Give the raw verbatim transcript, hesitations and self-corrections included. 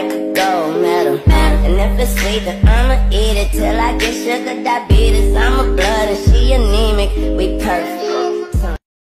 like a gold medal. And if it's sweet, then I'ma eat it till I get sugar diabetes. I'm a